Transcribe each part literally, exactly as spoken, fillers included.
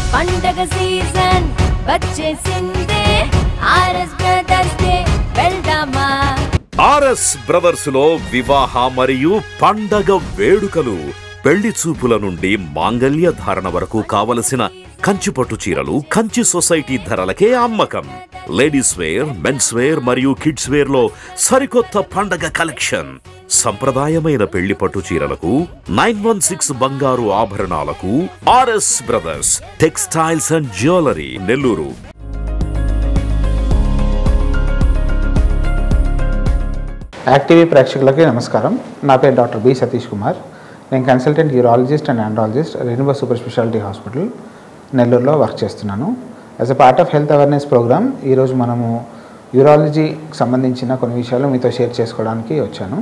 పండగ సీజన్ వచ్చేసిందే R S brothers కే వెళ్దామా ఆర్ఎస్ బ్రదర్స్ లో వివాహ మరియు పండగ వేడుకలు పెళ్లి చూపుల నుండి మాంగళ్య ధారణ వరకు కావలసిన కంచి పట్టు చీరలు కంచి సొసైటీ ధరలకే అమ్మకం. లేడీస్ వేర్, మెన్స్ వేర్ మరియు కిడ్స్ వేర్ లో సరికొత్త పండగ కలెక్షన్. సంప్రదాయమైన పెళ్లి పట్టు చీరలకు నైన్ వన్ సిక్స్ బంగారు ఆభరణాలకు R S brothers textiles and jewellery, Nellore. Active ప్రేక్షకులకి నమస్కారం. నా పేరు డాక్టర్ బి సతీష్ కుమార్. నేను consultant urologist and andrologist rainbow super speciality hospital నెల్లూరులో వర్క్ చేస్తున్నాను. As a part of health awareness programme ఈరోజు మనము యూరాలజీకి సంబంధించిన కొన్ని విషయాలు మీతో షేర్ చేసుకోవడానికి వచ్చాను.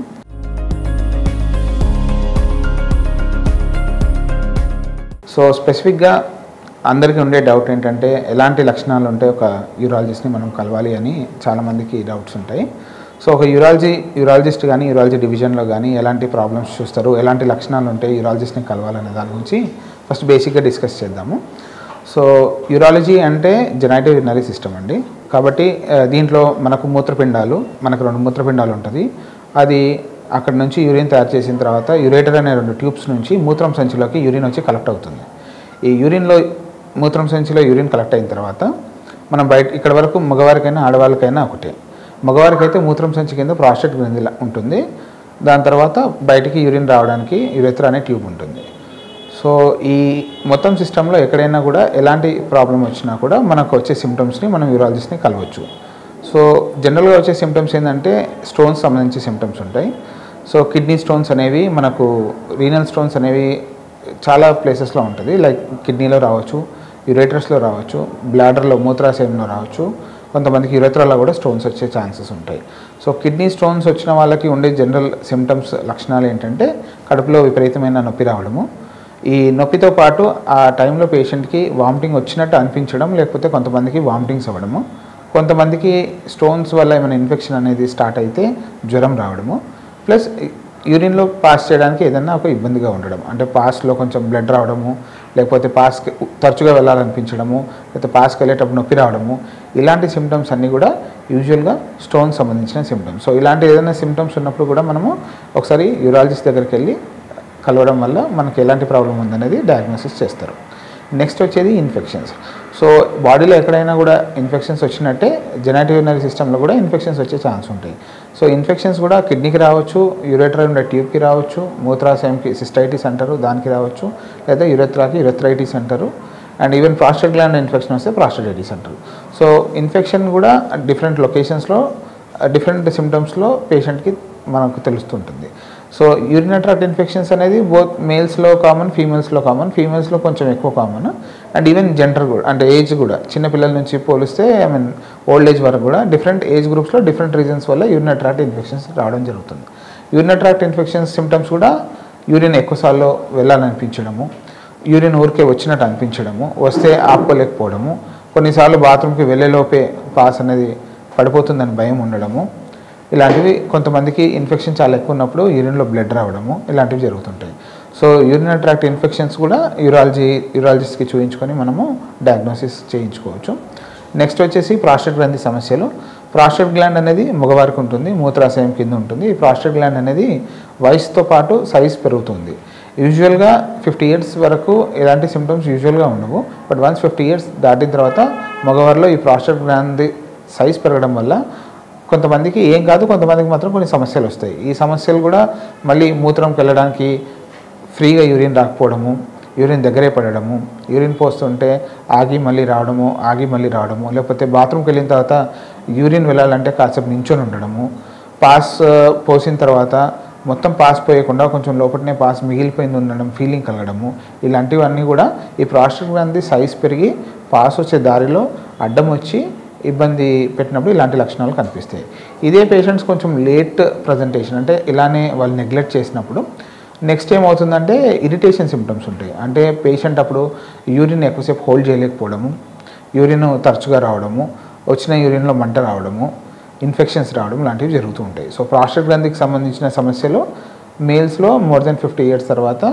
సో స్పెసిఫిక్గా అందరికీ ఉండే డౌట్ ఏంటంటే ఎలాంటి లక్షణాలు ఉంటే ఒక యూరాలజిస్ట్ని మనం కలవాలి అని చాలామందికి డౌట్స్ ఉంటాయి. సో ఒక యూరాలజీ యూరాలజిస్ట్ కానీ యూరాలజీ డివిజన్లో కానీ ఎలాంటి ప్రాబ్లమ్స్ చూస్తారు, ఎలాంటి లక్షణాలు ఉంటే యూరాలజిస్ట్ని కలవాలనే దాని గురించి ఫస్ట్ బేసిక్గా డిస్కస్ చేద్దాము. సో యూరాలజీ అంటే జెనైటివ్ యూరినరీ సిస్టమ్ అండి. కాబట్టి దీంట్లో మనకు మూత్రపిండాలు, మనకు రెండు మూత్రపిండాలు ఉంటుంది. అది అక్కడ నుంచి యూరిన్ తయారు చేసిన తర్వాత యురేటర్ అనే రెండు ట్యూబ్స్ నుంచి మూత్రం సంచిలోకి యూరిన్ వచ్చి కలెక్ట్ అవుతుంది. ఈ యూరిన్లో మూత్రం సంచిలో యూరిన్ కలెక్ట్ అయిన తర్వాత మనం బయట ఇక్కడ వరకు మగవారికైనా ఆడవాళ్ళకైనా ఒకటే. మగవారికి అయితే మూత్రం సంచి కింద ప్రాస్టేట్ గ్రంథి ఉంటుంది. దాని తర్వాత బయటికి యూరిన్ రావడానికి యురేత్రా అనే ట్యూబ్ ఉంటుంది. సో ఈ మొత్తం సిస్టంలో ఎక్కడైనా కూడా ఎలాంటి ప్రాబ్లం వచ్చినా కూడా మనకు వచ్చే సిమ్టమ్స్ని మనం యూరాలజిస్ట్ని కలవచ్చు. సో జనరల్గా వచ్చే సిమ్టమ్స్ ఏంటంటే స్టోన్స్ సంబంధించి సిమ్టమ్స్ ఉంటాయి. సో కిడ్నీ స్టోన్స్ అనేవి మనకు రీనల్ స్టోన్స్ అనేవి చాలా ప్లేసెస్లో ఉంటుంది. లైక్ కిడ్నీలో రావచ్చు, యురేటర్స్లో రావచ్చు, బ్లాడర్లో మూత్రాశయంలో రావచ్చు, కొంతమందికి యురేత్రాలో కూడా స్టోన్స్ వచ్చే ఛాన్సెస్ ఉంటాయి. సో కిడ్నీ స్టోన్స్ వచ్చిన వాళ్ళకి ఉండే జనరల్ సిమ్టమ్స్ లక్షణాలు ఏంటంటే కడుపులో విపరీతమైన నొప్పి రావడము, ఈ నొప్పితో పాటు ఆ టైంలో పేషెంట్కి వామిటింగ్ వచ్చినట్టు అనిపించడం, లేకపోతే కొంతమందికి వామిటింగ్స్ అవ్వడము, కొంతమందికి స్టోన్స్ వల్ల ఏమైనా ఇన్ఫెక్షన్ అనేది స్టార్ట్ అయితే జ్వరం రావడము, ప్లస్ యూరిన్లో పాస్ చేయడానికి ఏదైనా ఒక ఇబ్బందిగా ఉండడం, అంటే పాస్లో కొంచెం బ్లడ్ రావడము, లేకపోతే పాస్కి తరచుగా వెళ్ళాలనిపించడము, లేకపోతే పాస్కి వెళ్ళేటప్పుడు నొప్పి రావడము, ఇలాంటి సిమ్టమ్స్ అన్నీ కూడా యూజువల్గా స్టోన్ సంబంధించిన సిమ్టమ్స్. సో ఇలాంటి ఏదైనా సిమ్టమ్స్ ఉన్నప్పుడు కూడా మనము ఒకసారి యూరాలజిస్ట్ దగ్గరికి వెళ్ళి కలవడం వల్ల మనకి ఎలాంటి ప్రాబ్లం ఉందనేది డయాగ్నోసిస్ చేస్తారు. నెక్స్ట్ వచ్చేది ఇన్ఫెక్షన్స్. సో బాడీలో ఎక్కడైనా కూడా ఇన్ఫెక్షన్స్ వచ్చినట్టే జెనైటివ్ యూరినరీ సిస్టంలో కూడా ఇన్ఫెక్షన్స్ వచ్చే ఛాన్స్ ఉంటాయి. సో ఇన్ఫెక్షన్స్ కూడా కిడ్నీకి రావచ్చు, యురేటర్ ఉండే ట్యూబ్కి రావచ్చు, మూత్రాశయంకి సిస్టైటిస్ అంటారు దానికి రావచ్చు, లేదా యురెత్రాకి యురెత్రైటిస్ అంటారు, and even prostate gland infection వస్తే ప్రాస్టేటైటిస్ అంటారు. సో ఇన్ఫెక్షన్ కూడా డిఫరెంట్ లొకేషన్స్లో డిఫరెంట్ సిమ్టమ్స్లో పేషెంట్కి మనకు తెలుస్తుంటుంది. సో యూరినరీ ట్రాక్ట్ ఇన్ఫెక్షన్స్ అనేది బోత్ మేల్స్లో కామన్, ఫీమేల్స్లో కామన్. ఫీమేల్స్లో కొంచెం ఎక్కువ కామన్, అండ్ ఈవెన్ జెండర్ కూడా, అంటే ఏజ్ కూడా చిన్నపిల్లల నుంచి పోలిస్తే ఐ మీన్ ఓల్డ్ ఏజ్ వరకు కూడా డిఫరెంట్ ఏజ్ గ్రూప్స్లో డిఫరెంట్ రీజన్స్ వల్ల యూరినరీ ట్రాక్ట్ ఇన్ఫెక్షన్స్ రావడం జరుగుతుంది. యూరినరీ ట్రాక్ట్ ఇన్ఫెక్షన్స్ సిమ్టమ్స్ కూడా యూరిన్ ఎక్కువసార్లు వెళ్ళాలనిపించడము, యూరిన్ ఊరికే వచ్చినట్టు అనిపించడము, వస్తే ఆపుకోలేకపోవడము, కొన్నిసార్లు బాత్రూమ్కి వెళ్ళేలోపే పాస్ అనేది పడిపోతుందని భయం ఉండడము, ఇలాంటివి కొంతమందికి ఇన్ఫెక్షన్ చాలా ఎక్కువ ఉన్నప్పుడు యూరిన్లో బ్లడ్ రావడము, ఇలాంటివి జరుగుతుంటాయి. సో యూరినరీ ట్రాక్ట్ ఇన్ఫెక్షన్స్ కూడా యూరాలజీ యూరాలజిస్ట్కి చూపించుకొని మనము డయాగ్నోసిస్ చేయించుకోవచ్చు. నెక్స్ట్ వచ్చేసి ప్రాస్టేట్ గ్రంథి సమస్యలు. ప్రాస్టేట్ గ్లాండ్ అనేది మగవారికి ఉంటుంది, మూత్రాశయం కింద ఉంటుంది. ఈ ప్రాస్టేట్ గ్లాండ్ అనేది వయసుతో పాటు సైజ్ పెరుగుతుంది. యూజువల్గా ఫిఫ్టీ ఇయర్స్ వరకు ఎలాంటి సిమ్టమ్స్ యూజువల్గా ఉండవు, బట్ వన్స్ ఫిఫ్టీ ఇయర్స్ దాటిన తర్వాత మగవారిలో ఈ ప్రాస్టేట్ గ్లాండ్ సైజ్ పెరగడం వల్ల కొంతమందికి ఏం కాదు, కొంతమందికి మాత్రం కొన్ని సమస్యలు వస్తాయి. ఈ సమస్యలు కూడా మళ్ళీ మూత్రంకి వెళ్ళడానికి ఫ్రీగా యూరిన్ రాకపోవడము, యూరిన్ దగ్గరే పడడము, యూరిన్ పోస్తుంటే ఆగి మళ్ళీ రావడము, ఆగి మళ్ళీ రావడము, లేకపోతే బాత్రూమ్కి వెళ్ళిన తర్వాత యూరిన్ వెళ్ళాలంటే కాసేపు నించొని ఉండడము, పాస్ పోసిన తర్వాత మొత్తం పాస్ పోయకుండా కొంచెం లోపలనే పాస్ మిగిలిపోయింది ఉండడం, ఫీలింగ్ కలగడము, ఇలాంటివన్నీ కూడా ఈ ప్రాస్టేట్ గ్రంథి సైజ్ పెరిగి పాస్ వచ్చే దారిలో అడ్డం వచ్చి ఇబ్బంది పెట్టినప్పుడు ఇలాంటి లక్షణాలు కనిపిస్తాయి. ఇదే పేషెంట్స్ కొంచెం లేట్ ప్రజెంటేషన్, అంటే ఇలానే వాళ్ళు నెగ్లెక్ట్ చేసినప్పుడు నెక్స్ట్ ఏమవుతుందంటే ఇరిటేషన్ సిమ్టమ్స్ ఉంటాయి. అంటే పేషెంట్ అప్పుడు యూరిన్ ఎక్కువసేపు హోల్డ్ చేయలేకపోవడము, యూరిన్ తరచుగా రావడము, వచ్చిన యూరిన్లో మంట రావడము, ఇన్ఫెక్షన్స్ రావడం లాంటివి జరుగుతూ ఉంటాయి. సో ప్రాస్టేట్ గ్రంథికి సంబంధించిన సమస్యలు మేల్స్లో మోర్ దెన్ ఫిఫ్టీ ఇయర్స్ తర్వాత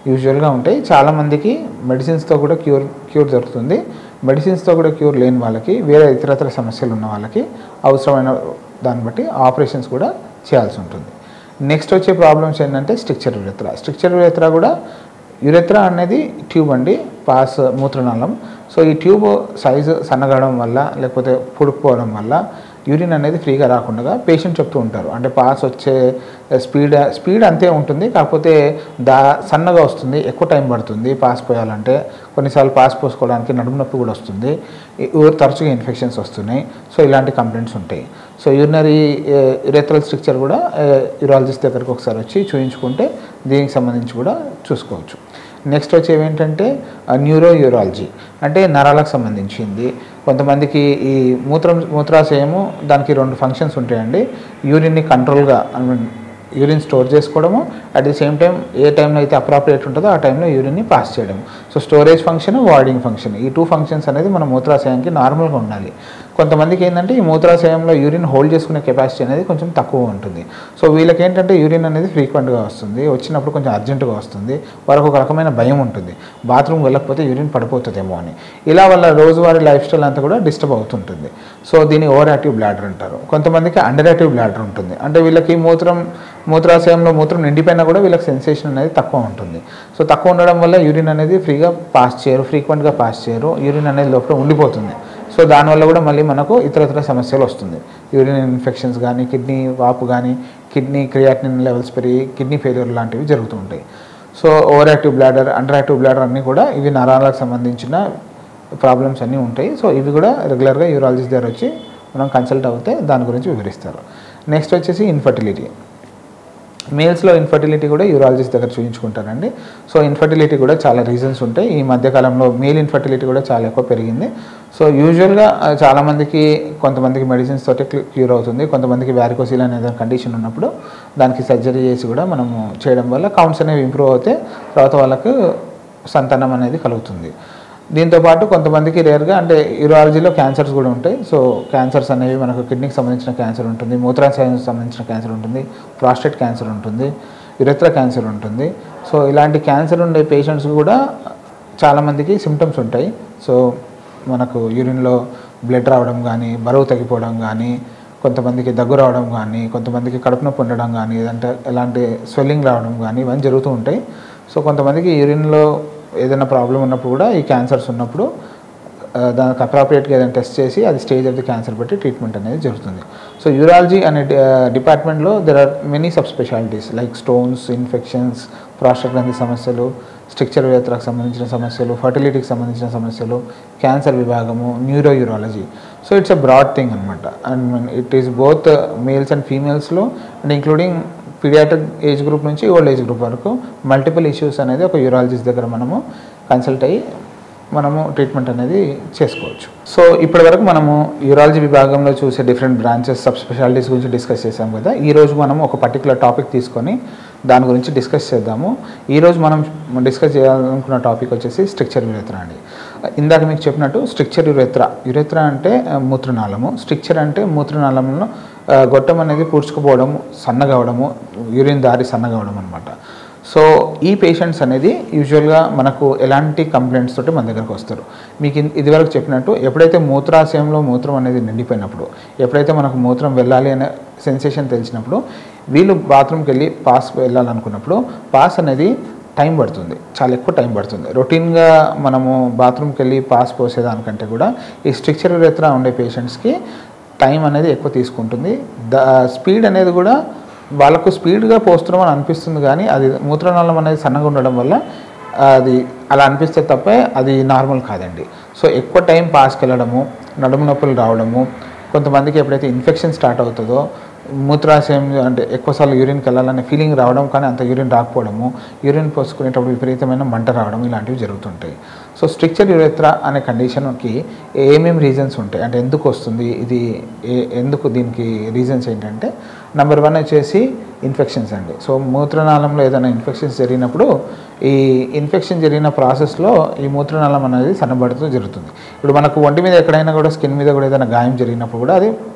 యూజువల్గా ఉంటాయి. చాలామందికి మెడిసిన్స్తో కూడా క్యూర్ క్యూర్ దొరుకుతుంది. మెడిసిన్స్తో కూడా క్యూర్ లేని వాళ్ళకి, వేరే ఇతరతర సమస్యలు ఉన్న వాళ్ళకి అవసరమైన దాన్ని బట్టి ఆపరేషన్స్ కూడా చేయాల్సి ఉంటుంది. నెక్స్ట్ వచ్చే ప్రాబ్లమ్స్ ఏంటంటే స్ట్రిక్చర్ యురెత్రా. స్ట్రిక్చర్ యురెత్రా కూడా, యురెత్రా అనేది ట్యూబ్ అండి, పాస్ మూత్రనాళం. సో ఈ ట్యూబ్ సైజు సన్నగడం వల్ల లేకపోతే పుడుకుపోవడం వల్ల యూరిన్ అనేది ఫ్రీగా రాకుండా పేషెంట్ చెప్తూ ఉంటారు. అంటే పాస్ వచ్చే స్పీడ్ స్పీడ్ అంతే ఉంటుంది, కాకపోతే దా సన్నగా వస్తుంది, ఎక్కువ టైం పడుతుంది పాస్ పోయాలంటే. కొన్నిసార్లు పాస్ పోసుకోవడానికి నడుము నొప్పి కూడా వస్తుంది, తరచుగా ఇన్ఫెక్షన్స్ వస్తున్నాయి. సో ఇలాంటి కంప్లైంట్స్ ఉంటాయి. సో యూరినరీ యురెథ్రల్ స్ట్రిక్చర్ కూడా యూరాలజిస్ట్ దగ్గరికి ఒకసారి వచ్చి చూయించుకుంటే దీనికి సంబంధించి కూడా చూసుకోవచ్చు. నెక్స్ట్ వచ్చేవి ఏంటంటే న్యూరో యూరాలజీ, అంటే నరాలకు సంబంధించింది. కొంతమందికి ఈ మూత్రం మూత్రాశయము దానికి రెండు ఫంక్షన్స్ ఉంటాయండి. యూరిన్ని కంట్రోల్గా, ఐ మీన్ యూరిన్ స్టోర్ చేసుకోవడము, అట్ ది సేమ్ టైం ఏ టైంలో అయితే అప్రాప్రియేట్ ఉంటుందో ఆ టైంలో యూరిన్ని పాస్ చేయడం. So storage function, voiding function, ఈ టూ ఫంక్షన్స్ అనేది మన మూత్రాశయానికి నార్మల్గా ఉండాలి. కొంతమందికి ఏంటంటే ఈ మూత్రాశయంలో యూరిన్ హోల్డ్ చేసుకునే కెపాసిటీ అనేది కొంచెం తక్కువ ఉంటుంది. సో వీళ్ళకి ఏంటంటే యూరిన్ అనేది ఫ్రీక్వెంట్గా వస్తుంది, వచ్చినప్పుడు కొంచెం అర్జెంటుగా వస్తుంది, వాళ్ళకు ఒక రకమైన భయం ఉంటుంది, బాత్రూమ్ వెళ్ళకపోతే యూరిన్ పడిపోతుందేమో అని. ఇలా వాళ్ళ రోజువారీ లైఫ్ స్టైల్ అంతా కూడా డిస్టర్బ్ అవుతుంటుంది. సో దీన్ని ఓవర్ యాక్టివ్ బ్లాడర్ అంటారు. కొంతమందికి అండర్ యాక్టివ్ బ్లాడర్ ఉంటుంది, అంటే వీళ్ళకి మూత్రం మూత్రాశయంలో మూత్రం నిండిపోయినా కూడా వీళ్ళకి సెన్సేషన్ అనేది తక్కువ ఉంటుంది. సో తక్కువ ఉండడం వల్ల యూరిన్ అనేది ఫ్రీగా పాస్ చేయరు, ఫ్రీక్వెంట్గా పాస్ చేయరు, యూరిన్ అనేది లోపల ఉండిపోతుంది. సో దానివల్ల కూడా మళ్ళీ మనకు ఇతరతర సమస్యలు వస్తుంది. యూరిన్ ఇన్ఫెక్షన్స్ కానీ, కిడ్నీ వాపు కానీ, కిడ్నీ క్రియాటినిన్ లెవెల్స్ పెరిగి కిడ్నీ ఫెయిల్యూర్ లాంటివి జరుగుతూ ఉంటాయి. So overactive bladder, underactive bladder అన్నీ కూడా ఇవి నరాలకు సంబంధించిన ప్రాబ్లమ్స్ అన్నీ ఉంటాయి. సో ఇవి కూడా రెగ్యులర్గా యూరాలజిస్ట్ దగ్గర వచ్చి మనం కన్సల్ట్ అవుతే దాని గురించి వివరిస్తారు. నెక్స్ట్ వచ్చేసి ఇన్ఫర్టిలిటీ. మేల్స్లో ఇన్ఫర్టిలిటీ కూడా యూరాలజిస్ట్ దగ్గర చూపించుకుంటారండి. సో ఇన్ఫర్టిలిటీ కూడా చాలా రీజన్స్ ఉంటాయి. ఈ మధ్యకాలంలో మేల్ ఇన్ఫర్టిలిటీ కూడా చాలా ఎక్కువ పెరిగింది. సో యూజువల్గా చాలామందికి, కొంతమందికి మెడిసిన్స్ తోటి క్యూర్ అవుతుంది, కొంతమందికి వ్యారికోసిల్ అనే కండిషన్ ఉన్నప్పుడు దానికి సర్జరీ చేసి కూడా మనము చేయడం వల్ల కౌంట్స్ అనేవి ఇంప్రూవ్ అవుతే తర్వాత వాళ్ళకు సంతానం అనేది కలుగుతుంది. దీంతోపాటు కొంతమందికి రేర్గా, అంటే యూరాలజీలో క్యాన్సర్స్ కూడా ఉంటాయి. సో క్యాన్సర్స్ అనేవి మనకు కిడ్నీకి సంబంధించిన క్యాన్సర్ ఉంటుంది, మూత్రాశయానికి సంబంధించిన క్యాన్సర్ ఉంటుంది, ప్రాస్టేట్ క్యాన్సర్ ఉంటుంది, యురెత్రా క్యాన్సర్ ఉంటుంది. సో ఇలాంటి క్యాన్సర్ ఉండే పేషెంట్స్ కూడా చాలామందికి సిమ్టమ్స్ ఉంటాయి. సో మనకు యూరిన్లో బ్లడ్ రావడం కానీ, బరువు తగ్గిపోవడం కానీ, కొంతమందికి దగ్గు రావడం కానీ, కొంతమందికి కడుపు నొప్పి ఉండడం కానీ, ఏదంటే ఎలాంటి స్వెల్లింగ్ రావడం కానీ ఇవన్నీ జరుగుతూ ఉంటాయి. సో కొంతమందికి యూరిన్లో ఏదైనా ప్రాబ్లం ఉన్నప్పుడు కూడా, ఈ క్యాన్సర్స్ ఉన్నప్పుడు దానికి అప్రాప్రియేట్గా ఏదైనా టెస్ట్ చేసి అది స్టేజ్ ఆఫ్ ది క్యాన్సర్ బట్టి ట్రీట్మెంట్ అనేది జరుగుతుంది. సో యూరాలజీ అనే డిపార్ట్మెంట్లో there are many subspecialities like stones, infections, prostate గ్రంథి సమస్యలు, స్ట్రిక్చర్ యురెత్రాకు సంబంధించిన సమస్యలు, ఫర్టిలిటీకి సంబంధించిన సమస్యలు, క్యాన్సర్ విభాగము, neuro urology. So it's a broad thing అనమాట. And it is both males and ఫీమేల్స్లో, and including paediatric age group నుంచి ఓల్డ్ ఏజ్ గ్రూప్ వరకు మల్టిపుల్ ఇష్యూస్ అనేది ఒక యూరాలజిస్ట్ దగ్గర మనము కన్సల్ట్ అయ్యి మనము ట్రీట్మెంట్ అనేది చేసుకోవచ్చు. సో ఇప్పటి వరకు మనము యూరాలజీ విభాగంలో చూసే డిఫరెంట్ బ్రాంచెస్, సబ్ స్పెషాలిటీస్ గురించి డిస్కస్ చేసాం కదా. ఈరోజు మనం ఒక పర్టికులర్ టాపిక్ తీసుకొని దాని గురించి డిస్కస్ చేద్దాము. ఈరోజు మనం డిస్కస్ చేయాలనుకున్న టాపిక్ వచ్చేసి స్ట్రిక్చర్ యురెత్రా అండి. ఇందాక మీకు చెప్పినట్టు స్ట్రిక్చర్ యురెత్రా, యురెత్రా అంటే మూత్రనాళము, స్ట్రిక్చర్ అంటే మూత్రనాళంలో గొట్టం అనేది పూడ్చుకుపోవడము, సన్నగా అవడము, యూరిన్ దారి సన్నగా అవడం అనమాట. సో ఈ పేషెంట్స్ అనేది యూజువల్గా మనకు ఎలాంటి కంప్లైంట్స్ తోటి మన దగ్గరకు వస్తారు. మీకు ఇదివరకు చెప్పినట్టు ఎప్పుడైతే మూత్రాశయంలో మూత్రం అనేది నిండిపోయినప్పుడు, ఎప్పుడైతే మనకు మూత్రం వెళ్ళాలి అనే సెన్సేషన్ తెలిసినప్పుడు, వీళ్ళు బాత్రూమ్కి వెళ్ళి పాస్ వెళ్ళాలనుకున్నప్పుడు పాస్ అనేది టైం పడుతుంది, చాలా ఎక్కువ టైం పడుతుంది. రొటీన్గా మనము బాత్రూమ్కి వెళ్ళి పాస్ పోసేదానికంటే కూడా ఈ స్ట్రిక్చర్ యురెత్రా ఉండే పేషెంట్స్కి టైం అనేది ఎక్కువ తీసుకుంటుంది. ద స్పీడ్ అనేది కూడా వాళ్ళకు స్పీడ్గా పోస్తున్నామని అనిపిస్తుంది, కానీ అది మూత్రనాళం అనేది సన్నగా ఉండడం వల్ల అది అలా అనిపిస్తే తప్పే అది నార్మల్ కాదండి. సో ఎక్కువ టైం పాస్కి వెళ్ళడము, నడుము నొప్పులు రావడము, కొంతమందికి ఎప్పుడైతే ఇన్ఫెక్షన్ స్టార్ట్ అవుతుందో మూత్రాశయం అంటే ఎక్కువసార్లు యూరిన్కి వెళ్ళాలనే ఫీలింగ్ రావడం, కానీ అంత యూరిన్ రాకపోవడము, యూరిన్ పోసుకునేటప్పుడు విపరీతమైన మంట రావడం, ఇలాంటివి జరుగుతుంటాయి. సో స్ట్రిక్చర్ యురెత్రా అనే కండిషన్కి ఏమేమి రీజన్స్ ఉంటాయి, అంటే ఎందుకు వస్తుంది ఇది, ఎందుకు దీనికి రీజన్స్ ఏంటంటే నెంబర్ వన్ వచ్చేసి ఇన్ఫెక్షన్స్ అండి. సో మూత్రనాళంలో ఏదైనా ఇన్ఫెక్షన్స్ జరిగినప్పుడు ఈ ఇన్ఫెక్షన్ జరిగిన ప్రాసెస్లో ఈ మూత్రనాళం అనేది సన్నబడుతూ జరుగుతుంది. ఇప్పుడు మనకు ఒంటి మీద ఎక్కడైనా కూడా, స్కిన్ మీద కూడా ఏదైనా గాయం జరిగినప్పుడు కూడా అది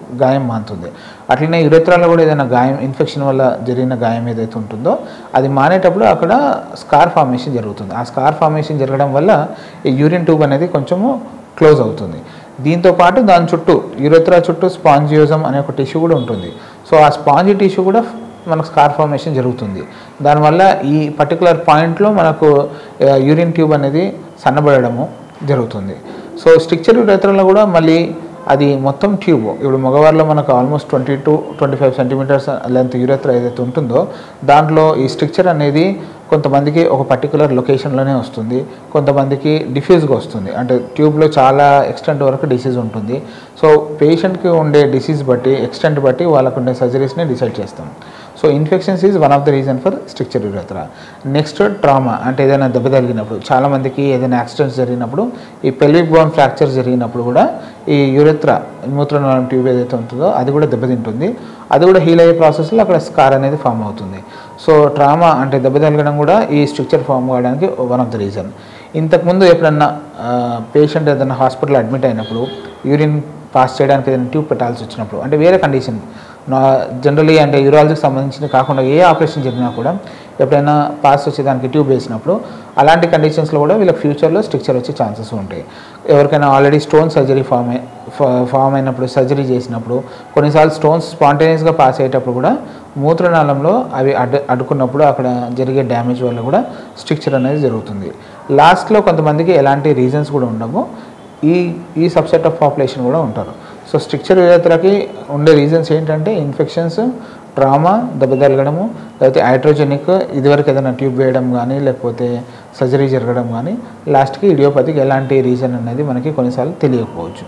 గాయం మానుతుంది. అట్లనే యురేత్రాలో కూడా ఏదైనా గాయం ఇన్ఫెక్షన్ వల్ల జరిగిన గాయం ఏదైతే ఉంటుందో అది మానేటప్పుడు అక్కడ స్కార్ ఫార్మేషన్ జరుగుతుంది. ఆ స్కార్ ఫార్మేషన్ జరగడం వల్ల ఈ యూరిన్ ట్యూబ్ అనేది కొంచెము క్లోజ్ అవుతుంది. దీంతో పాటు దాని చుట్టూ యురేత్రా చుట్టూ స్పాంజియోజం అనే ఒక టిష్యూ కూడా ఉంటుంది. సో ఆ స్పాంజీ టిష్యూ కూడా మనకు స్కార్ ఫార్మేషన్ జరుగుతుంది. దానివల్ల ఈ పర్టికులర్ పాయింట్లో మనకు యూరిన్ ట్యూబ్ అనేది సన్నబడము జరుగుతుంది. సో స్ట్రిక్చర్ యురేత్రాలో కూడా మళ్ళీ అది మొత్తం ట్యూబ్, ఇప్పుడు మగవారిలో మనకు almost twenty two twenty five centimetres length urethra ఏదైతే ఉంటుందో దాంట్లో ఈ స్ట్రిక్చర్ అనేది కొంతమందికి ఒక పర్టికులర్ లొకేషన్లోనే వస్తుంది, కొంతమందికి డిఫ్యూజ్గా వస్తుంది, అంటే ట్యూబ్లో చాలా ఎక్స్టెంట్ వరకు డిసీజ్ ఉంటుంది. సో పేషెంట్కి ఉండే డిసీజ్ బట్టి ఎక్స్టెంట్ బట్టి వాళ్ళకు ఉండే సర్జరీస్ని డిసైడ్ చేస్తాం. So infections is one of the reason for stricture urethra. Next trauma, అంటే ఏదైనా దెబ్బ తగిలినప్పుడు, చాలామందికి ఏదైనా యాక్సిడెంట్స్ జరిగినప్పుడు ఈ పెల్విక్ బోన్ ఫ్రాక్చర్ జరిగినప్పుడు కూడా ఈ యురేత్రా మూత్రనాళం ట్యూబ్ ఏదైతే ఉంటుందో అది కూడా దెబ్బతింటుంది. అది కూడా హీల్ అయ్యే ప్రాసెస్లో అక్కడ స్కార్ అనేది ఫామ్ అవుతుంది. సో ట్రామా అంటే దెబ్బ తగలడం కూడా ఈ స్ట్రిక్చర్ ఫామ్ కావడానికి వన్ ఆఫ్ ద రీజన్. ఇంతకుముందు ఎప్పుడన్నా పేషెంట్ ఏదైనా హాస్పిటల్ అడ్మిట్ అయినప్పుడు యూరిన్ పాస్ చేయడానికి ఏదైనా ట్యూబ్ పెట్టాల్సి వచ్చినప్పుడు, అంటే వేరే కండిషన్ నా జనరలీ అంటే యూరాలజీకి సంబంధించిన కాకుండా ఏ ఆపరేషన్ జరిగినా కూడా ఎప్పుడైనా పాస్ వచ్చేదానికి ట్యూబ్ వేసినప్పుడు అలాంటి కండిషన్స్లో కూడా వీళ్ళకి ఫ్యూచర్లో స్ట్రిక్చర్ వచ్చే ఛాన్సెస్ ఉంటాయి. ఎవరికైనా ఆల్రెడీ స్టోన్ సర్జరీ ఫామ్ అయి ఫామ్ అయినప్పుడు సర్జరీ చేసినప్పుడు కొన్నిసార్లు స్టోన్స్ స్పాంటేనియస్గా పాస్ అయ్యేటప్పుడు కూడా మూత్రనాళంలో అవి అడ్డు అడ్డుకున్నప్పుడు అక్కడ జరిగే డ్యామేజ్ వల్ల కూడా స్ట్రిక్చర్ అనేది జరుగుతుంది. లాస్ట్లో కొంతమందికి ఎలాంటి రీజన్స్ కూడా ఉండవు, ఈ ఈ సబ్సెట్ ఆఫ్ పాపులేషన్ కూడా ఉంటారు. సో స్ట్రిక్చర్ యురేత్రాకి ఉండే రీజన్స్ ఏంటంటే ఇన్ఫెక్షన్స్, ట్రామా, దెబ్బ తగలడము, లేకపోతే హైడ్రోజెనిక్ ఇదివరకు ఏదైనా ట్యూబ్ వేయడం కానీ లేకపోతే సర్జరీ జరగడం కానీ, లాస్ట్కి ఇడియోపతికి ఎలాంటి రీజన్ అనేది మనకి కొన్నిసార్లు తెలియకపోవచ్చు.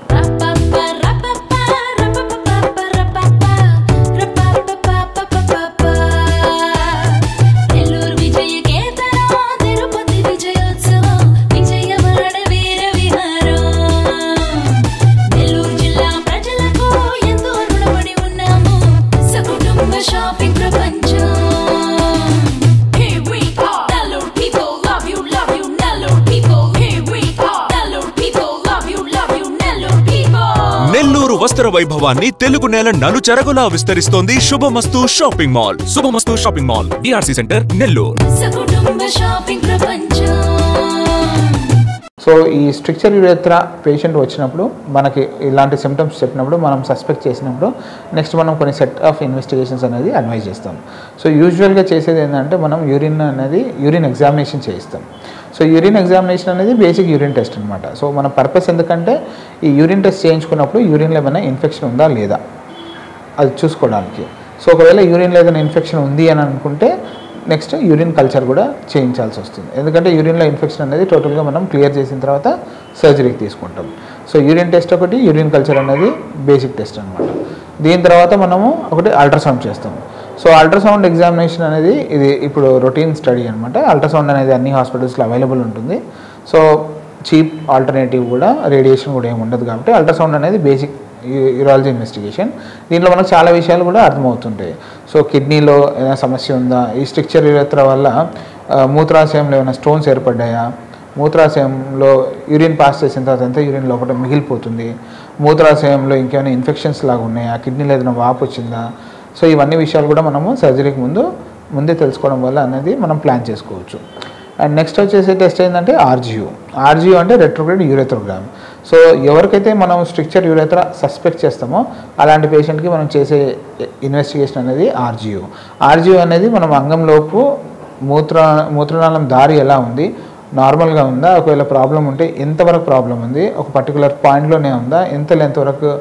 నెల్లూరు వస్త్ర వైభవాన్ని తెలుగు నేల నలుచెరగులా విస్తరిస్తోంది Shubhamastu shopping mall. Shubhamastu shopping mall, DRC centre, Nellore. So ఈ స్ట్రిక్చర్ యురేత్రా పేషెంట్ వచ్చినప్పుడు మనకి ఇలాంటి సిమ్టమ్స్ చెప్పినప్పుడు మనం సస్పెక్ట్ చేసినప్పుడు నెక్స్ట్ మనం కొన్ని సెట్ ఆఫ్ ఇన్వెస్టిగేషన్స్ అనేది అడ్వైజ్ చేస్తాం. సో యూజువల్గా చేసేది ఏంటంటే మనం యూరిన్ అనేది యూరిన్ ఎగ్జామినేషన్ చేయిస్తాం. సో యూరిన్ ఎగ్జామినేషన్ అనేది బేసిక్ యూరిన్ టెస్ట్ అనమాట. సో మన పర్పస్ ఎందుకంటే ఈ యూరిన్ టెస్ట్ చేయించుకున్నప్పుడు యూరిన్లో ఏమైనా ఇన్ఫెక్షన్ ఉందా లేదా అది చూసుకోవడానికి. సో ఒకవేళ యూరిన్లో ఏదైనా ఇన్ఫెక్షన్ ఉంది అని అనుకుంటే నెక్స్ట్ యూరిన్ కల్చర్ కూడా చేయించాల్సి వస్తుంది. ఎందుకంటే యూరిన్లో ఇన్ఫెక్షన్ అనేది టోటల్గా మనం క్లియర్ చేసిన తర్వాత సర్జరీకి తీసుకుంటాం. సో యూరిన్ టెస్ట్ ఒకటి, యూరిన్ కల్చర్ అనేది బేసిక్ టెస్ట్ అనమాట. దీని తర్వాత మనము ఒకటి అల్ట్రాసౌండ్ చేస్తాం. సో అల్ట్రాసౌండ్ ఎగ్జామినేషన్ అనేది ఇది ఇప్పుడు రొటీన్ స్టడీ అనమాట. అల్ట్రాసౌండ్ అనేది అన్ని హాస్పిటల్స్లో అవైలబుల్ ఉంటుంది. సో చీప్ ఆల్టర్నేటివ్ కూడా, రేడియేషన్ కూడా ఏమి ఉండదు కాబట్టి అల్ట్రాసౌండ్ అనేది బేసిక్ యూరాలజీ ఇన్వెస్టిగేషన్. దీంట్లో మనకు చాలా విషయాలు కూడా అర్థమవుతుంటాయి. సో కిడ్నీలో ఏదైనా సమస్య ఉందా, ఈ స్ట్రిక్చర్ యురేత్రా వల్ల మూత్రాశయంలో ఏమైనా స్టోన్స్ ఏర్పడ్డాయా, మూత్రాశయంలో యూరిన్ పాస్ చేసిన తర్వాత ఎంత యూరిన్ లోపల మిగిలిపోతుంది, మూత్రాశయంలో ఇంకేమైనా ఇన్ఫెక్షన్స్ లాగా ఉన్నాయా, కిడ్నీలో ఏదైనా వాపు వచ్చిందా. సో ఇవన్నీ విషయాలు కూడా మనము సర్జరీకి ముందు ముందే తెలుసుకోవడం వల్ల అనేది మనం ప్లాన్ చేసుకోవచ్చు. అండ్ నెక్స్ట్ వచ్చేసి టెస్ట్ ఏంటంటే ఆర్జియు. ఆర్జియు అంటే రెట్రోగ్రేడ్ యూరెథ్రోగ్రామ్. సో ఎవరికైతే మనం స్ట్రిక్చర్ యూరెథ్రా సస్పెక్ట్ చేస్తామో అలాంటి పేషెంట్కి మనం చేసే ఇన్వెస్టిగేషన్ అనేది ఆర్జియు. ఆర్జియు అనేది మనం అంగంలోపు మూత్ర మూత్రనాళం దారి ఎలా ఉంది, నార్మల్గా ఉందా, ఒకవేళ ప్రాబ్లం ఉంటే ఎంతవరకు ప్రాబ్లం ఉంది, ఒక పర్టికులర్ పాయింట్లోనే ఉందా, ఎంత లెంత్ వరకు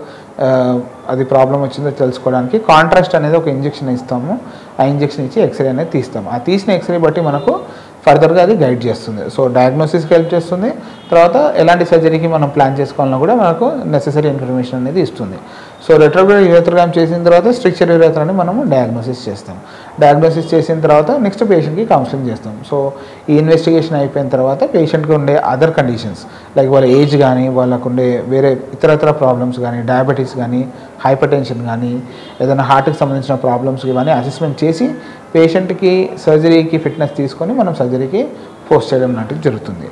అది ప్రాబ్లం వచ్చిందో తెలుసుకోవడానికి కాంట్రాస్ట్ అనేది ఒక ఇంజెక్షన్ ఇస్తాము. ఆ ఇంజెక్షన్ ఇచ్చి ఎక్స్రే అనేది తీస్తాము. ఆ తీసిన ఎక్స్రే బట్టి మనకు ఫర్దర్గా అది గైడ్ చేస్తుంది. సో డయాగ్నోసిస్కి హెల్ప్ చేస్తుంది. తర్వాత ఎలాంటి సర్జరీకి మనం ప్లాన్ చేసుకోవాలన్నా కూడా మనకు నెసెసరీ ఇన్ఫర్మేషన్ అనేది ఇస్తుంది. సో రెట్రోగ్రేడ్ యూరెథ్రోగ్రామ్ చేసిన తర్వాత స్ట్రిక్చర్ యూరెథ్రాని మనము డయాగ్నోసిస్ చేస్తాం. డయాగ్నోసిస్ చేసిన తర్వాత నెక్స్ట్ పేషెంట్కి కౌన్సిలింగ్ చేస్తాం. సో ఈ ఇన్వెస్టిగేషన్ అయిపోయిన తర్వాత పేషెంట్కి ఉండే అదర్ కండిషన్స్ లైక్ వాళ్ళ ఏజ్ కానీ, వాళ్ళకు ఉండే వేరే ఇతరతర ప్రాబ్లమ్స్ కానీ, డయాబెటీస్ కానీ, హైపర్ టెన్షన్ కానీ, ఏదైనా హార్ట్కి సంబంధించిన ప్రాబ్లమ్స్ ఇవన్నీ అసెస్మెంట్ చేసి పేషెంట్కి సర్జరీకి ఫిట్నెస్ తీసుకొని మనం సర్జరీకి పోస్ట్ చేయడం లాంటివి జరుగుతుంది.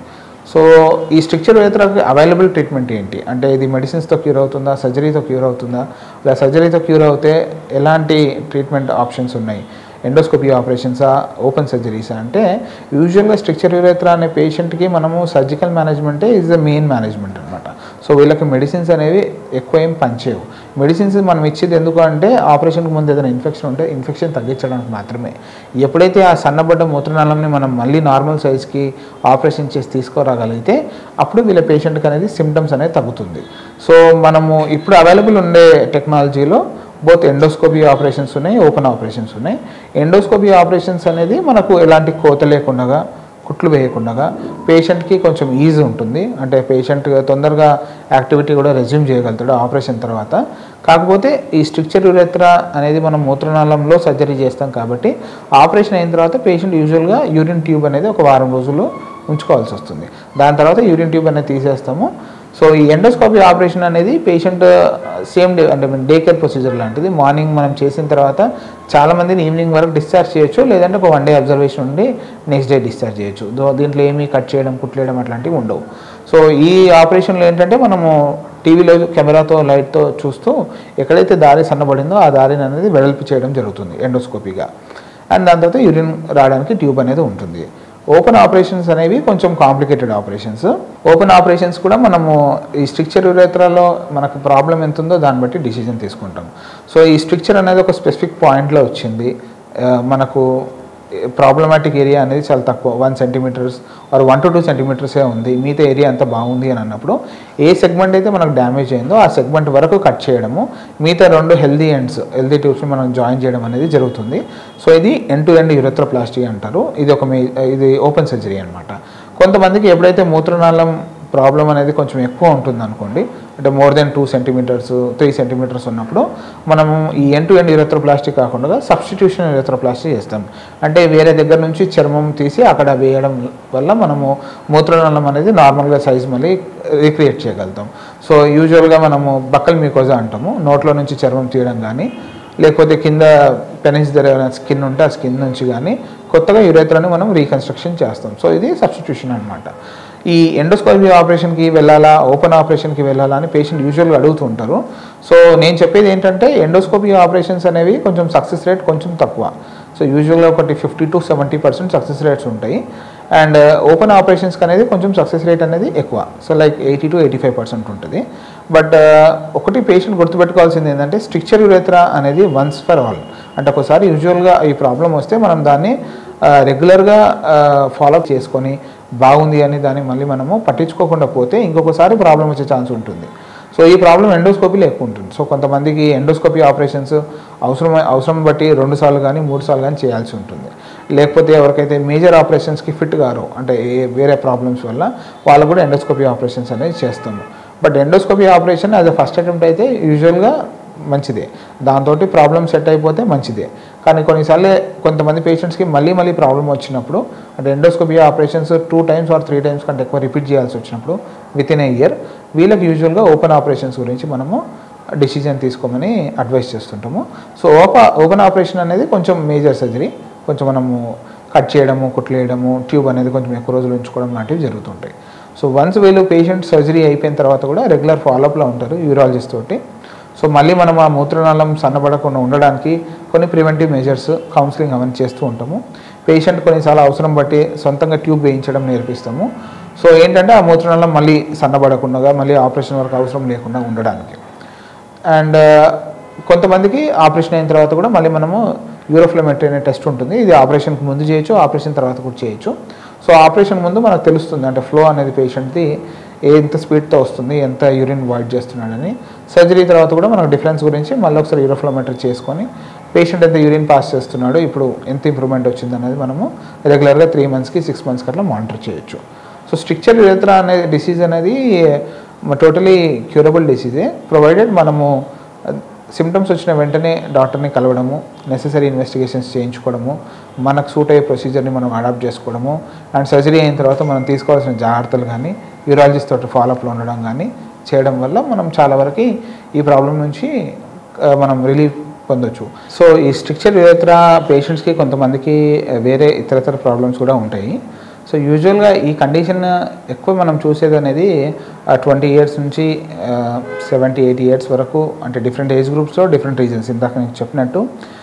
సో ఈ స్ట్రక్చర్ యురేత్రాకి అవైలబుల్ ట్రీట్మెంట్ ఏంటి అంటే ఇది మెడిసిన్స్తో క్యూర్ అవుతుందా, సర్జరీతో క్యూర్ అవుతుందా, లేదా సర్జరీతో క్యూర్ అవుతే ఎలాంటి ట్రీట్మెంట్ ఆప్షన్స్ ఉన్నాయి, ఎండోస్కోపీ ఆపరేషన్సా, ఓపెన్ సర్జరీసా అంటే యూజువల్గా స్ట్రక్చర్ యురేత్రా అనే పేషెంట్కి మనము సర్జికల్ మేనేజ్మెంటే ఈజ్ ద మెయిన్ మేనేజ్మెంట్ అనమాట. సో వీళ్ళకి మెడిసిన్స్ అనేవి ఎక్కువ ఏం పనిచేయవు. మెడిసిన్స్ మనం ఇచ్చేది ఎందుకు అంటే ఆపరేషన్కి ముందు ఏదైనా ఇన్ఫెక్షన్ ఉంటే ఇన్ఫెక్షన్ తగ్గించడానికి మాత్రమే. ఎప్పుడైతే ఆ సన్నబడ్డ మూత్రనాళంని మనం మళ్ళీ నార్మల్ సైజ్కి ఆపరేషన్ చేసి తీసుకురాగలిగితే అప్పుడు వీళ్ళ పేషెంట్కి అనేది సిమ్టమ్స్ అనేది తగ్గుతుంది. సో మనము ఇప్పుడు అవైలబుల్ ఉండే టెక్నాలజీలో బోత్ ఎండోస్కోపీ ఆపరేషన్స్ ఉన్నాయి, ఓపెన్ ఆపరేషన్స్ ఉన్నాయి. ఎండోస్కోపీ ఆపరేషన్స్ అనేది మనకు ఎలాంటి కోత లేకుండా, కుట్లు వేయకుండా పేషెంట్కి కొంచెం ఈజీ ఉంటుంది. అంటే పేషెంట్ తొందరగా యాక్టివిటీ కూడా రెజ్యూమ్ చేయగలుగుతాడు ఆపరేషన్ తర్వాత. కాకపోతే ఈ స్ట్రక్చర్ యురేత్రా అనేది మనం మూత్రనాళంలో సర్జరీ చేస్తాం కాబట్టి ఆపరేషన్ అయిన తర్వాత పేషెంట్ యూజువల్గా యూరిన్ ట్యూబ్ అనేది ఒక వారం రోజులు ఉంచుకోవాల్సి వస్తుంది. దాని తర్వాత యూరిన్ ట్యూబ్ అనేది తీసేస్తాము. సో ఈ ఎండోస్కోపీ ఆపరేషన్ అనేది పేషెంట్ సేమ్ డే అంటే డే కేర్ ప్రొసీజర్ లాంటిది. మార్నింగ్ మనం చేసిన తర్వాత చాలామందిని ఈవినింగ్ వరకు డిశ్చార్జ్ చేయొచ్చు, లేదంటే ఒక వన్ డే అబ్జర్వేషన్ ఉండి నెక్స్ట్ డే డిశ్చార్జ్ చేయొచ్చు. దీంట్లో ఏమీ కట్ చేయడం, కుట్లేయడం అట్లాంటివి ఉండవు. సో ఈ ఆపరేషన్లో ఏంటంటే మనము టీవీలో కెమెరాతో లైట్తో చూస్తూ ఎక్కడైతే దారి సన్నబడిందో ఆ దారిని అనేది వెడల్పు చేయడం జరుగుతుంది ఎండోస్కోపీగా. అండ్ దాని తర్వాత యూరిన్ రావడానికి ట్యూబ్ అనేది ఉంటుంది. ఓపెన్ ఆపరేషన్స్ అనేవి కొంచెం కాంప్లికేటెడ్ ఆపరేషన్స్. ఓపెన్ ఆపరేషన్స్ కూడా మనము ఈ స్ట్రక్చర్ యురేత్రాలో మనకు ప్రాబ్లం ఎంత ఉందో దాన్ని బట్టి డిసిజన్ తీసుకుంటాం. సో ఈ స్ట్రక్చర్ అనేది ఒక స్పెసిఫిక్ పాయింట్లో వచ్చింది, మనకు ప్రాబ్లమాటిక్ ఏరియా అనేది చాలా తక్కువ, one centimetres or one to two సెంటీమీటర్సే ఉంది, మిగతా ఏరియా అంతా బాగుంది అని అన్నప్పుడు ఏ సెగ్మెంట్ అయితే మనకు డ్యామేజ్ అయిందో ఆ సెగ్మెంట్ వరకు కట్ చేయడము, మిగతా రెండు హెల్దీ ఎండ్స్ హెల్దీ ట్యూబ్స్ని మనం జాయిన్ చేయడం అనేది జరుగుతుంది. సో ఇది ఎండ్ టు ఎండ్ యురెథ్రోప్లాస్టీ అంటారు. ఇది ఒక మే ఇది ఓపెన్ సర్జరీ అనమాట. కొంతమందికి ఎప్పుడైతే మూత్రనాళం ప్రాబ్లం అనేది కొంచెం ఎక్కువ ఉంటుంది అనుకోండి, అంటే more than two centimetres three centimetres ఉన్నప్పుడు మనము ఈ ఎండ్ టు ఎండ్ యురెథ్రోప్లాస్టీ కాకుండా సబ్స్టిట్యూషన్ యురెథ్రోప్లాస్టీ చేస్తాం. అంటే వేరే దగ్గర నుంచి చర్మం తీసి అక్కడ వేయడం వల్ల మనము మూత్రనాళం అనేది నార్మల్గా సైజ్ మళ్ళీ రీక్రియేట్ చేయగలుగుతాం. సో యూజువల్గా మనము బక్కల్ మ్యూకోజా అంటాము, నోట్లో నుంచి చర్మం తీయడం కానీ, లేకపోతే కింద పెనిస్ దగ్గర స్కిన్ ఉంటే ఆ స్కిన్ నుంచి కానీ కొత్తగా యురేత్రాని మనం రీకన్స్ట్రక్షన్ చేస్తాం. సో ఇది సబ్స్టిట్యూషన్ అనమాట. ఈ ఎండోస్కోపీ ఆపరేషన్కి వెళ్ళాలా, ఓపెన్ ఆపరేషన్కి వెళ్ళాలా అని పేషెంట్ యూజువల్గా అడుగుతూ ఉంటారు. సో నేను చెప్పేది ఏంటంటే ఎండోస్కోపీ ఆపరేషన్స్ అనేవి కొంచెం సక్సెస్ రేట్ కొంచెం తక్కువ. సో యూజువల్గా ఒకటి fifty to seventy percent success rates ఉంటాయి. అండ్ ఓపెన్ ఆపరేషన్స్కి అనేది కొంచెం సక్సెస్ రేట్ అనేది ఎక్కువ, so like eighty to eighty five percent ఉంటుంది. బట్ ఒకటి పేషెంట్ గుర్తుపెట్టుకోవాల్సింది ఏంటంటే స్ట్రక్చర్ యురేత్రా అనేది వన్స్ ఫర్ ఆల్. అంటే ఒకసారి యూజువల్గా ఈ ప్రాబ్లం వస్తే మనం దాన్ని రెగ్యులర్గా ఫాలోఅప్ చేసుకొని బాగుంది అని దాన్ని మళ్ళీ మనము పట్టించుకోకుండా పోతే ఇంకొకసారి ప్రాబ్లం వచ్చే ఛాన్స్ ఉంటుంది. సో ఈ ప్రాబ్లం ఎండోస్కోపీలో ఎక్కువ ఉంటుంది. సో కొంతమందికి ఎండోస్కోపీ ఆపరేషన్స్ అవసరం అవసరం బట్టి రెండు సార్లు కానీ మూడు సార్లు కానీ చేయాల్సి ఉంటుంది. లేకపోతే ఎవరికైతే మేజర్ ఆపరేషన్స్కి ఫిట్ గారో అంటే ఏ వేరే ప్రాబ్లమ్స్ వల్ల వాళ్ళు కూడా ఎండోస్కోపీ ఆపరేషన్స్ అనేది చేస్తాము. But endoscopy operation as a first attempt అయితే యూజువల్గా మంచిదే, దాంతో ప్రాబ్లం సెట్ అయిపోతే మంచిదే. కానీ కొన్నిసార్లు కొంతమంది పేషెంట్స్కి మళ్ళీ మళ్ళీ ప్రాబ్లం వచ్చినప్పుడు అంటే endoscopy operations two times or three times కంటే ఎక్కువ రిపీట్ చేయాల్సి వచ్చినప్పుడు విత్ ఇన్ ఏ ఇయర్ వీళ్ళకి యూజువల్గా ఓపెన్ ఆపరేషన్స్ గురించి మనము డిసిజన్ తీసుకోమని అడ్వైస్ చేస్తుంటాము. సో ఓప ఓపెన్ ఆపరేషన్ అనేది కొంచెం మేజర్ సర్జరీ, కొంచెం మనము కట్ చేయడము, కుట్లేయడము, ట్యూబ్ అనేది కొంచెం ఎక్కువ రోజులు ఉంచుకోవడం లాంటివి జరుగుతుంటాయి. సో వన్స్ వీళ్ళు పేషెంట్ సర్జరీ అయిపోయిన తర్వాత కూడా రెగ్యులర్ ఫాలోఅప్లో ఉంటారు యూరాలజిస్ట్ తోటి. సో మళ్ళీ మనం ఆ మూత్రనాళం సన్నబడకుండా ఉండడానికి కొన్ని ప్రివెంటివ్ మెజర్స్, కౌన్సిలింగ్ అవన్నీ చేస్తూ ఉంటాము. పేషెంట్ కొన్నిసార్లు అవసరం బట్టి సొంతంగా ట్యూబ్ వేయించడం నేర్పిస్తాము. సో ఏంటంటే ఆ మూత్రనాళం మళ్ళీ సన్నబడకుండా మళ్ళీ ఆపరేషన్ వరకు అవసరం లేకుండా ఉండడానికి. అండ్ కొంతమందికి ఆపరేషన్ అయిన తర్వాత కూడా మళ్ళీ మనము యూరోఫ్లోమెట్రీ అనే టెస్ట్ ఉంటుంది. ఇది ఆపరేషన్కి ముందు చేయొచ్చు, ఆపరేషన్ తర్వాత కూడా చేయొచ్చు. సో ఆపరేషన్ ముందు మనకు తెలుస్తుంది అంటే ఫ్లో అనేది పేషెంట్ది ఎంత స్పీడ్తో వస్తుంది, ఎంత యూరిన్ వాయిడ్ చేస్తున్నాడని. సర్జరీ తర్వాత కూడా మనకు డిఫరెన్స్ గురించి మళ్ళీ ఒకసారి యూరోఫ్లోమెట్రీ చేసుకొని పేషెంట్ ఎంత యూరిన్ పాస్ చేస్తున్నాడో, ఇప్పుడు ఎంత ఇంప్రూవ్మెంట్ వచ్చింది అనేది మనము రెగ్యులర్గా త్రీ మంత్స్కి సిక్స్ మంత్స్కి అట్లా మానిటర్ చేయొచ్చు. సో స్ట్రక్చర్ యురేత్రా అనే డిసీజ్ అనేది టోటలీ క్యూరబుల్ డిసీజే, ప్రొవైడెడ్ మనము సిమ్టమ్స్ వచ్చిన వెంటనే డాక్టర్ని కలవడము, నెసెసరీ ఇన్వెస్టిగేషన్స్ చేయించుకోవడము, మనకు సూట్ అయ్యే ప్రొసీజర్ని మనం అడాప్ట్ చేసుకోవడము, అండ్ సర్జరీ అయిన తర్వాత మనం తీసుకోవాల్సిన జాగ్రత్తలు కానీ యూరాలజిస్ట్ తోటి ఫాలోఅప్లో ఉండడం కానీ చేయడం వల్ల మనం చాలా వరకు ఈ ప్రాబ్లం నుంచి మనం రిలీఫ్ పొందొచ్చు. సో ఈ స్ట్రక్చర్ యురేత్రా పేషెంట్స్కి కొంతమందికి వేరే ఇతరతర ప్రాబ్లమ్స్ కూడా ఉంటాయి. సో యూజువల్గా ఈ కండిషన్ ఎక్కువ మనం చూసేది అనేది ట్వంటీ ఇయర్స్ నుంచి సెవెంటీ ఎయిటీ ఇయర్స్ వరకు, అంటే డిఫరెంట్ ఏజ్ గ్రూప్స్లో డిఫరెంట్ రీజన్స్ ఇందాక నేను చెప్పినట్టు.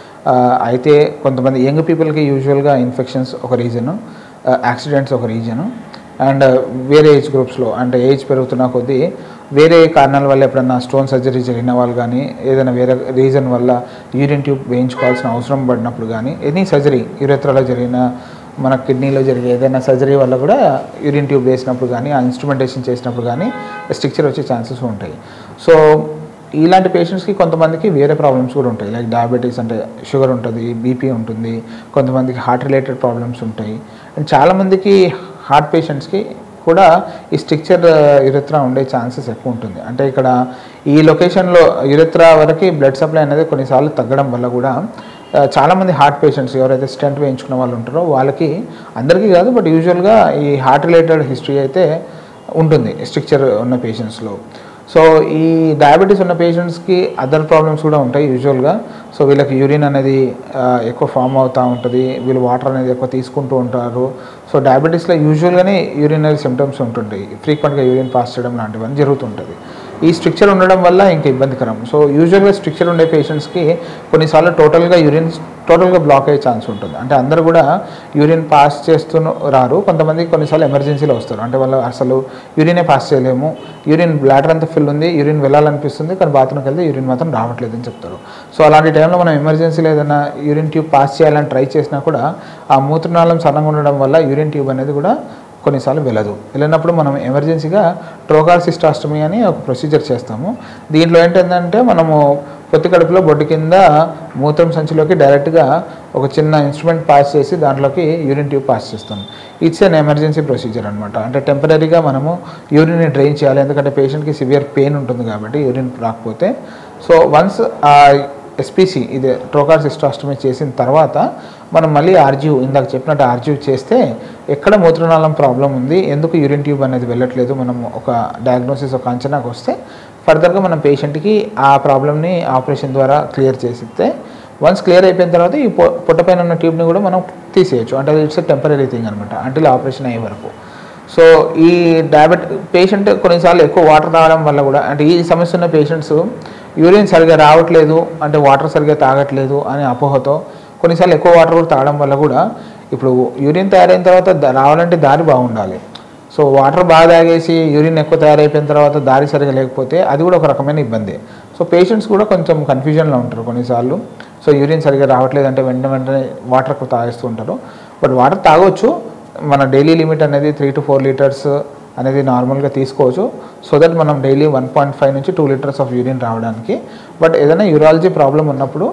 అయితే కొంతమంది యంగ్ పీపుల్కి యూజువల్గా ఇన్ఫెక్షన్స్ ఒక రీజను, యాక్సిడెంట్స్ ఒక రీజను, అండ్ వేరే ఏజ్ గ్రూప్స్లో అంటే ఏజ్ పెరుగుతున్న కొద్దీ వేరే కారణాల వల్ల ఎప్పుడన్నా స్టోన్ సర్జరీ జరిగిన వాళ్ళు కానీ, ఏదైనా వేరే రీజన్ వల్ల యూరిన్ ట్యూబ్ వేయించుకోవాల్సిన అవసరం పడినప్పుడు కానీ, ఎనీ సర్జరీ యూరెత్రాలో జరిగిన, మన కిడ్నీలో జరిగే ఏదైనా సర్జరీ వల్ల కూడా యూరిన్ ట్యూబ్ వేసినప్పుడు కానీ, ఆ ఇన్స్ట్రుమెంటేషన్ చేసినప్పుడు కానీ స్ట్రక్చర్ వచ్చే ఛాన్సెస్ ఉంటాయి. సో ఇలాంటి పేషెంట్స్కి కొంతమందికి వేరే ప్రాబ్లమ్స్ కూడా ఉంటాయి, లైక్ డయాబెటీస్ అంటే షుగర్ ఉంటుంది, బీపీ ఉంటుంది, కొంతమందికి హార్ట్ రిలేటెడ్ ప్రాబ్లమ్స్ ఉంటాయి. అండ్ చాలామందికి హార్ట్ పేషెంట్స్కి కూడా ఈ స్ట్రక్చర్ యురెత్రా ఉండే ఛాన్సెస్ ఎక్కువ ఉంటుంది. అంటే ఇక్కడ ఈ లొకేషన్లో యురెత్రా వరకు బ్లడ్ సప్లై అనేది కొన్నిసార్లు తగ్గడం వల్ల కూడా చాలామంది హార్ట్ పేషెంట్స్ ఎవరైతే స్టెంట్ వేయించుకున్న వాళ్ళు ఉంటారో వాళ్ళకి, అందరికీ కాదు బట్ యూజువల్గా ఈ హార్ట్ రిలేటెడ్ హిస్టరీ అయితే ఉంటుంది స్ట్రక్చర్ ఉన్న పేషెంట్స్లో. సో ఈ డయాబెటీస్ ఉన్న పేషెంట్స్కి అదర్ ప్రాబ్లమ్స్ కూడా ఉంటాయి యూజువల్గా. సో వీళ్ళకి యూరిన్ అనేది ఎక్కువ ఫామ్ అవుతూ ఉంటుంది, వీళ్ళు వాటర్ అనేది ఎక్కువ తీసుకుంటూ ఉంటారు. సో డయాబెటీస్లో యూజువల్గానే యూరినరీ సిమ్టమ్స్ ఉంటుంటాయి, ఫ్రీక్వెంట్గా యూరిన్ పాస్ చేయడం లాంటివన్నీ జరుగుతుంటుంది. ఈ స్ట్రక్చర్ ఉండడం వల్ల ఇంకా ఇబ్బందికరం. సో యూజువల్గా స్ట్రక్చర్ ఉండే పేషెంట్స్కి కొన్నిసార్లు టోటల్గా యూరిన్ టోటల్గా బ్లాక్ అయ్యే ఛాన్స్ ఉంటుంది. అంటే అందరూ కూడా యూరిన్ పాస్ చేస్తూ రారు, కొంతమంది కొన్నిసార్లు ఎమర్జెన్సీలో వస్తారు. అంటే వాళ్ళు అసలు యూరినే పాస్ చేయలేము, యూరిన్ బ్లాడర్ అంతా ఫిల్ ఉంది, యూరిన్ వెళ్ళాలనిపిస్తుంది కానీ బాత్రూమ్కి వెళ్తే యూరిన్ మాత్రం రావట్లేదు అని చెప్తారు. సో అలాంటి టైంలో మనం ఎమర్జెన్సీలో ఏదైనా యూరిన్ ట్యూబ్ పాస్ చేయాలని ట్రై చేసినా కూడా ఆ మూత్రనాళం సన్నంగా ఉండడం వల్ల యూరిన్ ట్యూబ్ అనేది కూడా కొన్నిసార్లు వెళ్ళదు. వెళ్ళినప్పుడు మనం ఎమర్జెన్సీగా ట్రోకాల్ సిస్టాస్టమీ అని ఒక ప్రొసీజర్ చేస్తాము. దీంట్లో ఏంటంటే మనము పొత్తి కడుపులో బొడ్డు కింద మూత్రం సంచిలోకి డైరెక్ట్గా ఒక చిన్న ఇన్స్ట్రుమెంట్ పాస్ చేసి దాంట్లోకి యూరిన్ ట్యూబ్ పాస్ చేస్తాం. ఇట్స్ అన్ ఎమర్జెన్సీ ప్రొసీజర్ అనమాట. అంటే టెంపరీగా మనము యూరిన్ని డ్రైన్ చేయాలి, ఎందుకంటే పేషెంట్కి సివియర్ పెయిన్ ఉంటుంది కాబట్టి యూరిన్ రాకపోతే. సో వన్స్ ఆ ఎస్పీసీ ఇది ట్రోకాల్ సిస్టాస్టమీ చేసిన తర్వాత మనం మళ్ళీ ఆర్జీయూ, ఇందాక చెప్పినట్టు ఆర్జీయూ చేస్తే ఎక్కడ మూత్రనాళం ప్రాబ్లం ఉంది, ఎందుకు యూరిన్ ట్యూబ్ అనేది వెళ్ళట్లేదు, మనం ఒక డయాగ్నోసిస్ ఒక అంచనాకు వస్తే ఫర్దర్గా మనం పేషెంట్కి ఆ ప్రాబ్లమ్ని ఆపరేషన్ ద్వారా క్లియర్ చేసిస్తే, వన్స్ క్లియర్ అయిపోయిన తర్వాత ఈ పొ పొట్టపైన ఉన్న ట్యూబ్ని కూడా మనం తీసేయచ్చు. అంటే ఇట్స్ ఎ టెంపరీ థింగ్ అనమాట, అంటిల్ ఆపరేషన్ అయ్యే వరకు. సో ఈ డయాబెటిక్ పేషెంట్ కొన్నిసార్లు ఎక్కువ వాటర్ తాగడం వల్ల కూడా, అంటే ఈ సమస్య ఉన్న పేషెంట్స్ యూరిన్ సరిగా రావట్లేదు, అంటే వాటర్ సరిగా తాగట్లేదు అనే అపోహతో కొన్నిసార్లు ఎక్కువ వాటర్ కూడా తాగడం వల్ల కూడా, ఇప్పుడు యూరిన్ తయారైన తర్వాత రావాలంటే దారి బాగుండాలి. సో వాటర్ బాగా తాగేసి యూరిన్ ఎక్కువ తయారైపోయిన తర్వాత దారి సరిగా లేకపోతే అది కూడా ఒక రకమైన ఇబ్బంది. సో పేషెంట్స్ కూడా కొంచెం కన్ఫ్యూజన్లో ఉంటారు కొన్నిసార్లు. సో యూరిన్ సరిగా రావట్లేదు అంటే వెంటనే వెంటనే వాటర్ ఎక్కువ తాగేస్తూ ఉంటారు. బట్ వాటర్ తాగొచ్చు, మన డైలీ లిమిట్ అనేది త్రీ టు ఫోర్ లీటర్స్ అనేది నార్మల్గా తీసుకోవచ్చు. సో దట్ మనం డైలీ వన్ పాయింట్ ఫైవ్ నుంచి టూ లీటర్స్ ఆఫ్ యూరిన్ రావడానికి. బట్ ఏదైనా యూరాలజీ ప్రాబ్లం ఉన్నప్పుడు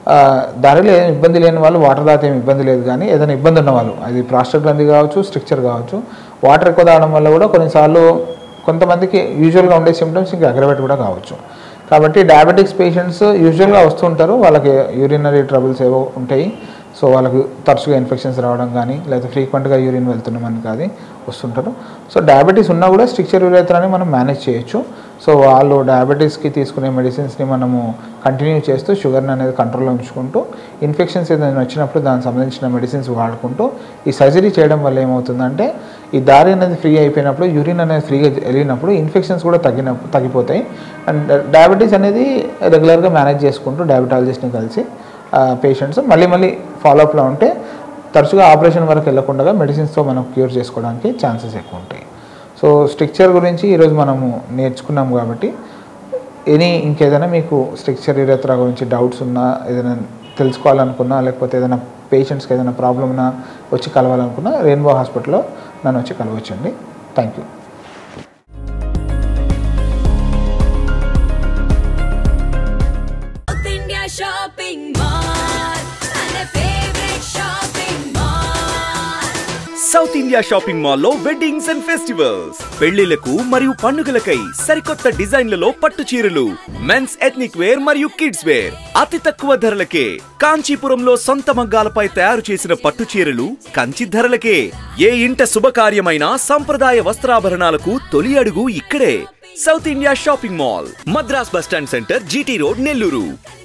దారిలో ఏం ఇబ్బంది లేని వాళ్ళు వాటర్ తాగితే ఏమి ఇబ్బంది లేదు, కానీ ఏదైనా ఇబ్బంది ఉన్నవాళ్ళు, అది ప్రాస్టేట్ గ్రంథి కావచ్చు, స్ట్రక్చర్ కావచ్చు, వాటర్ ఎక్కువ తాగడం వల్ల కూడా కొన్నిసార్లు కొంతమందికి యూజువల్గా ఉండే సిమ్టమ్స్ ఇంకా అగ్రవేట్ కూడా కావచ్చు. కాబట్టి డయాబెటిక్స్ పేషెంట్స్ యూజువల్గా వస్తుంటారు, వాళ్ళకి యూరినరీ ట్రబుల్స్ ఏవో ఉంటాయి. సో వాళ్ళకు తరచుగా ఇన్ఫెక్షన్స్ రావడం కానీ, లేదా ఫ్రీక్వెంట్గా యూరిన్ వెళ్తున్నామని కానీ వస్తుంటారు. సో డయాబెటీస్ ఉన్నా కూడా స్ట్రక్చర్ యురేత్రాని మనం మేనేజ్ చేయొచ్చు. సో వాళ్ళు డయాబెటీస్కి తీసుకునే మెడిసిన్స్ని మనము కంటిన్యూ చేస్తూ షుగర్ని అనేది కంట్రోల్లో ఉంచుకుంటూ, ఇన్ఫెక్షన్స్ ఏదైనా వచ్చినప్పుడు దానికి సంబంధించిన మెడిసిన్స్ వాడుకుంటూ, ఈ సర్జరీ చేయడం వల్ల ఏమవుతుందంటే ఈ దారి అనేది ఫ్రీ అయిపోయినప్పుడు, యూరిన్ అనేది ఫ్రీగా వెళ్ళినప్పుడు ఇన్ఫెక్షన్స్ కూడా తగ్గిన తగ్గిపోతాయి. అండ్ డయాబెటీస్ అనేది రెగ్యులర్గా మేనేజ్ చేసుకుంటూ డయాబెటాలజిస్ట్ని కలిసి పేషెంట్స్ మళ్ళీ మళ్ళీ ఫాలోఅప్లో ఉంటే తరచుగా ఆపరేషన్ వరకు వెళ్ళకుండా మెడిసిన్స్తో మనం క్యూర్ చేసుకోవడానికి ఛాన్సెస్ ఎక్కువ ఉంటాయి. సో స్ట్రక్చర్ గురించి ఈరోజు మనము నేర్చుకున్నాం కాబట్టి, ఎనీ ఇంకేదైనా మీకు స్ట్రక్చర్ యురేత్రా గురించి డౌట్స్ ఉన్నా, ఏదైనా తెలుసుకోవాలనుకున్నా, లేకపోతే ఏదైనా పేషెంట్స్కి ఏదైనా ప్రాబ్లం ఉన్నా వచ్చి కలవాలనుకున్నా రెయిన్బో హాస్పిటల్లో నన్ను వచ్చి కలవచ్చండి. Thank you. Shopping mall and a favorite shopping mall. South India Shopping Mall లో వెడ్డింగ్స్ అండ్ ఫెస్టివల్స్, పెళ్లిలకు మరియు పండుగలకై సరికొత్త డిజైన్లలో పట్టు చీరలు, మెన్స్ ఎథ్నిక్ వేర్ మరియు కిడ్స్ వేర్ అతి తక్కువ ధరలకే. కాంచీపురంలో సొంత మగ్గాలపై తయారు చేసిన పట్టు చీరలు కంచి ధరలకే. ఏ ఇంట శుభకార్యమైన సంప్రదాయ వస్త్రాభరణాలకు తొలి అడుగు ఇక్కడే. South India Shopping Mall, Madras bus stand centre, GT road, Nellore.